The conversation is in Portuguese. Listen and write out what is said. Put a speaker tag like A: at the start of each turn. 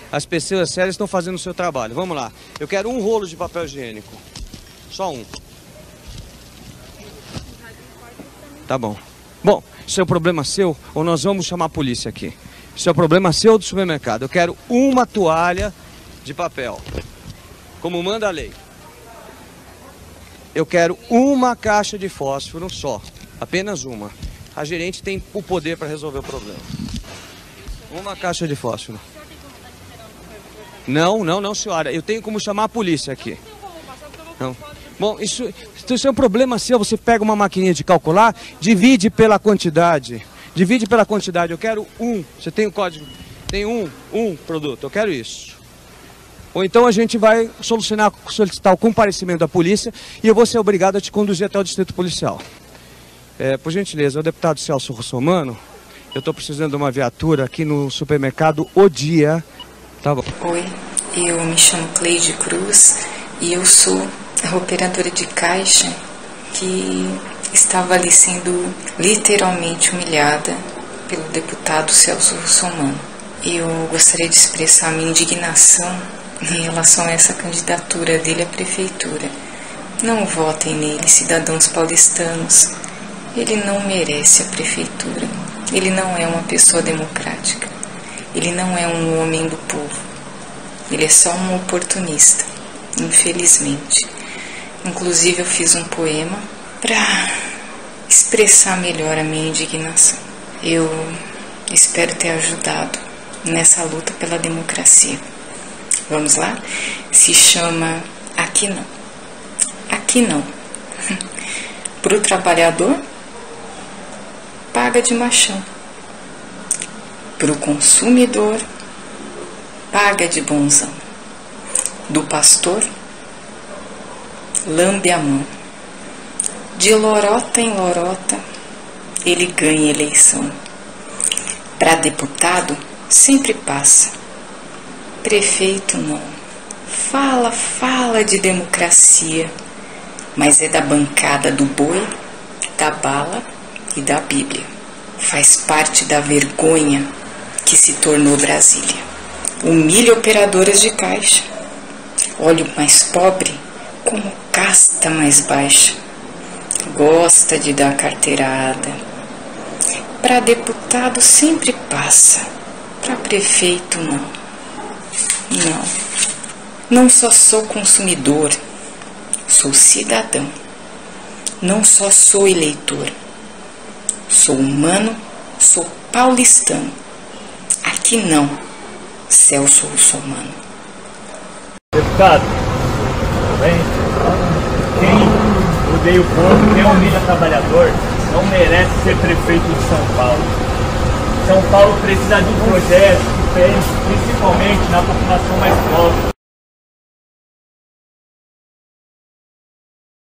A: As pessoas sérias estão fazendo o seu trabalho. Vamos lá. Eu quero um rolo de papel higiênico. Só um. Tá bom. Bom, isso é um problema seu ou nós vamos chamar a polícia aqui? Isso é um problema seu do supermercado. Eu quero uma toalha de papel, como manda a lei. Eu quero uma caixa de fósforo só, apenas uma. A gerente tem o poder para resolver o problema. Uma caixa de fósforo. Não, senhora. Eu tenho como chamar a polícia aqui. Não. Bom, isso é um problema seu. Você pega uma maquininha de calcular, divide pela quantidade. Divide pela quantidade. Eu quero um. Você tem o código? Tem um produto. Eu quero isso. Ou então a gente vai solicitar o comparecimento da polícia e eu vou ser obrigado a te conduzir até o distrito policial. Por gentileza, o deputado Celso Russomano, eu estou precisando de uma viatura aqui no supermercado O Dia. Tá bom.
B: Oi, eu me chamo Cleide Cruz e eu sou a operadora de caixa que estava ali sendo literalmente humilhada pelo deputado Celso Russomano. Eu gostaria de expressar a minha indignação em relação a essa candidatura dele à prefeitura. Não votem nele, cidadãos paulistanos. Ele não merece a prefeitura. Ele não é uma pessoa democrática. Ele não é um homem do povo. Ele é só um oportunista, infelizmente. Inclusive eu fiz um poema para expressar melhor a minha indignação. Eu espero ter ajudado nessa luta pela democracia. Vamos lá? Se chama Aqui Não. Aqui não. Para o trabalhador, paga de machão. Para o consumidor, paga de bonzão. Do pastor, lambe a mão. De lorota em lorota, ele ganha eleição. Para deputado, sempre passa. Prefeito não. Fala de democracia, mas é da bancada do boi, da bala e da Bíblia. Faz parte da vergonha que se tornou Brasília. Humilha operadoras de caixa. Olha o mais pobre como casta mais baixa. Gosta de dar carteirada. Para deputado sempre passa. Para prefeito não. Não só sou consumidor, sou cidadão. Não só sou eleitor, sou humano, sou paulistano. Aqui não, Celso Russomano.
C: Deputado, tudo bem? Quem odeia o povo, quem humilha trabalhador, não merece ser prefeito de São Paulo. São Paulo precisa de um projeto que pense principalmente na população mais pobre.